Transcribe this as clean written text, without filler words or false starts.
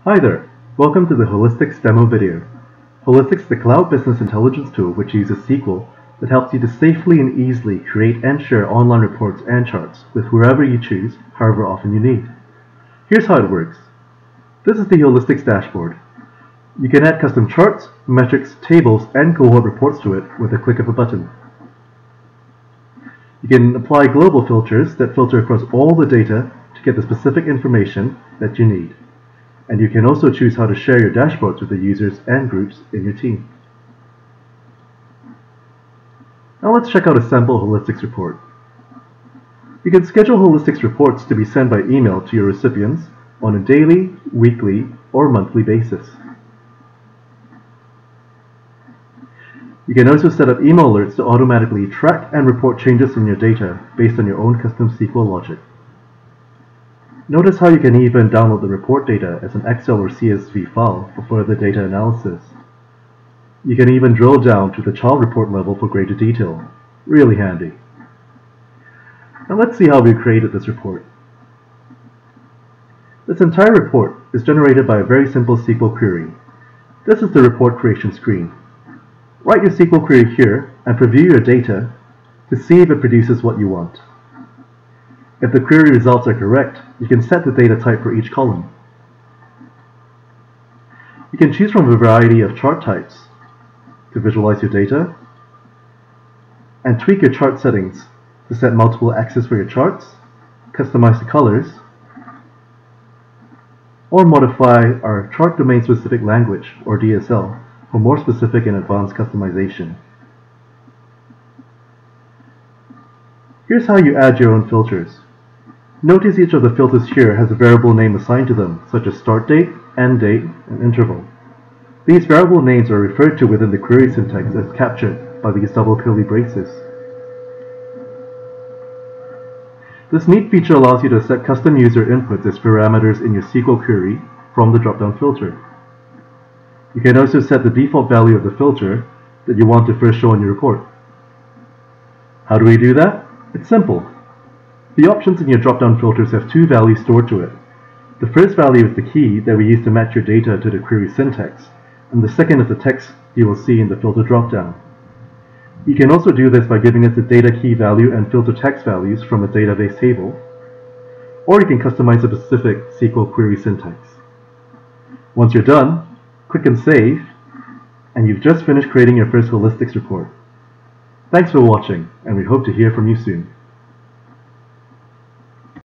Hi there, welcome to the Holistics demo video. Holistics is the cloud business intelligence tool which uses SQL that helps you to safely and easily create and share online reports and charts with whoever you choose, however often you need. Here's how it works. This is the Holistics dashboard. You can add custom charts, metrics, tables, and cohort reports to it with a click of a button. You can apply global filters that filter across all the data to get the specific information that you need. And you can also choose how to share your dashboards with the users and groups in your team. Now let's check out a sample Holistics report. You can schedule Holistics reports to be sent by email to your recipients on a daily, weekly, or monthly basis. You can also set up email alerts to automatically track and report changes in your data based on your own custom SQL logic. Notice how you can even download the report data as an Excel or CSV file for further data analysis. You can even drill down to the child report level for greater detail. Really handy. Now let's see how we created this report. This entire report is generated by a very simple SQL query. This is the report creation screen. Write your SQL query here and preview your data to see if it produces what you want. If the query results are correct, you can set the data type for each column. You can choose from a variety of chart types to visualize your data and tweak your chart settings to set multiple axes for your charts, customize the colors, or modify our chart domain specific language or DSL for more specific and advanced customization. Here's how you add your own filters. Notice each of the filters here has a variable name assigned to them, such as start date, end date, and interval. These variable names are referred to within the query syntax as captured by these double curly braces. This neat feature allows you to set custom user inputs as parameters in your SQL query from the drop-down filter. You can also set the default value of the filter that you want to first show on your report. How do we do that? It's simple. The options in your drop-down filters have two values stored to it. The first value is the key that we use to match your data to the query syntax, and the second is the text you will see in the filter drop-down. You can also do this by giving us the data key value and filter text values from a database table, or you can customize a specific SQL query syntax. Once you're done, click and save, and you've just finished creating your first Holistics report. Thanks for watching, and we hope to hear from you soon.